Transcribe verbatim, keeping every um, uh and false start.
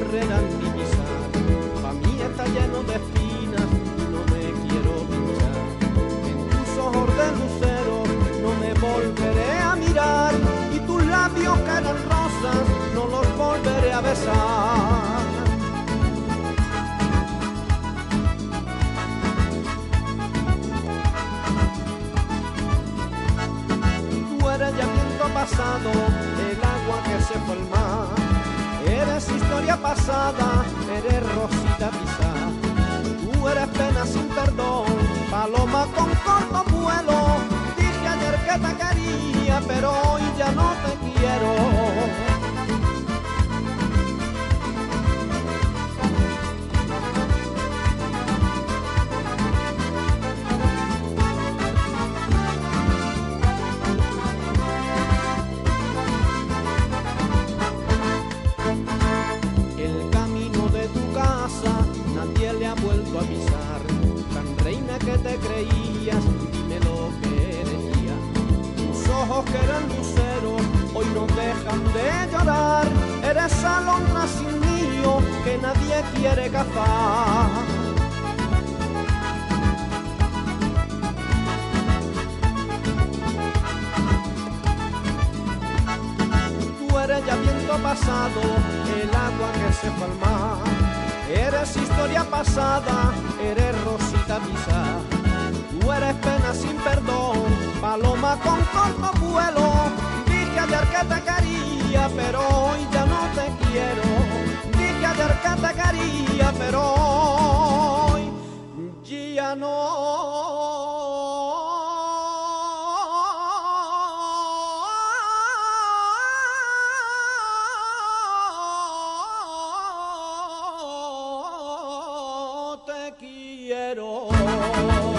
querrán divisar. Pa' mí está lleno de espinas y no me quiero pinchar. En tus ojos de lucero no me volveré a mirar, y tus labios que eran rosas no los volveré a besar. Eres ya viento pasado, el agua que se fue al mar. Eres historia pasada, eres rosita pisada. Tú eres pena sin perdón, paloma con corto vuelo. Dije ayer que te quería, pero hoy ya no te quiero. Nadie le ha vuelto a avisar, tan reina que te creías, dime lo que decía. Tus ojos que eran luceros, hoy no dejan de llorar. Eres alondra sin niño que nadie quiere cazar. Tú eres ya viento pasado, el agua que se fue al mar. Eres historia pasada, eres rosita pisada. Tú eres pena sin perdón, paloma con corto vuelo. Dije ayer que te quería, pero hoy ya no te quiero. Dije ayer que te quería, pero hoy ya no. Quiero